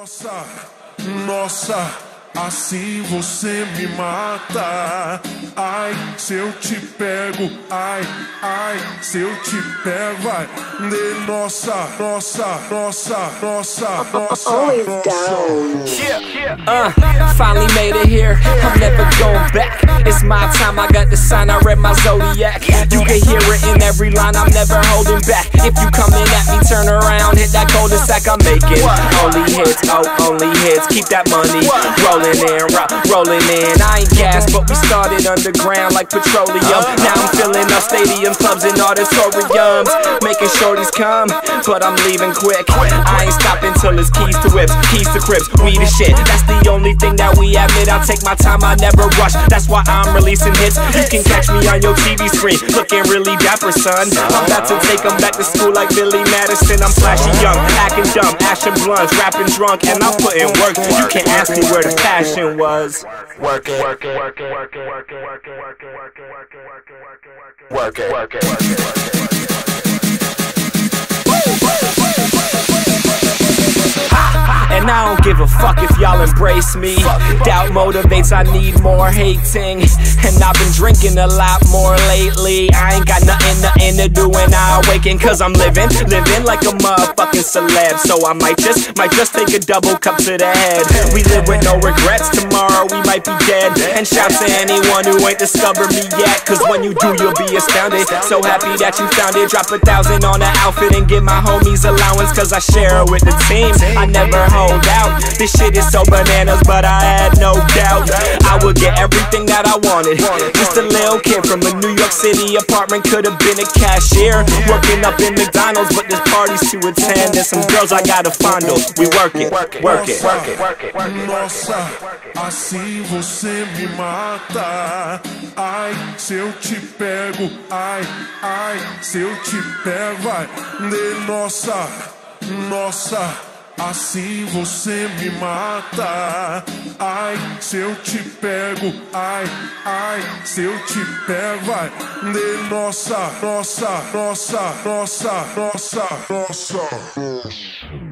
Nossa, nossa, assim você me mata. Ai, se eu te pego, ai, ai, se eu te pego, vai. De nossa, nossa, nossa, nossa, nossa. Always down. Finally made it here, I'm never going back. It's my time, I got the sign, I read my zodiac. You can hear it in every line, I'm never holding back. If you coming at me, turn around, hit that cul-de-sac, I'm making only hits, oh, only hits. Keep that money rolling in, rolling in. I ain't gas, but we started underground like petroleum. Now I'm filling up stadiums, clubs, and auditoriums, making shorties come, but I'm leaving quick. I ain't stopping till it's keys to whips, keys to cribs, we the shit. That's the only thing that we admit. I take my time, I never rush. That's why I'm releasing hits. You can catch me on your TV screen, looking really dapper, son. I'm about to take them back to school like Billy Madison. I'm flashy young, acting dumb, ashing blunts, rapping drunk, and I'm putting work. You can't ask me where the passion was. Work it, work it, work it, work it, work it, work it, work it, work it, work it, work it, work it, work it, work it. And I don't give a fuck if y'all embrace me. Doubt motivates, I need more hating. And I've been drinking a lot more lately. I ain't got nothing to do when I awaken. Cause I'm living like a motherfucking celeb. So I might just take a double cup to the head. We live with no regrets, tomorrow we might be dead. And shout to anyone who ain't discovered me yet. Cause when you do, you'll be astounded. So happy that you found it. Drop 1,000 on an outfit and give my homies allowance. Cause I share it with the team, I never hold out. This shit is so bananas, but I had no doubt I would get everything that I wanted. Just a little kid from a New York City apartment, could have been a cashier, working up in McDonald's, but there's parties to attend and some girls I gotta fondle. We work it, work it, work it, work it, work it. Nossa, assim você me mata. Ai, se eu te pego, ai, ai, se eu te pego, vai. De nossa, nossa, assim você me mata. Ai, se eu te pego, ai, ai, se eu te pego, vai. De nossa, nossa, nossa, nossa, nossa, nossa.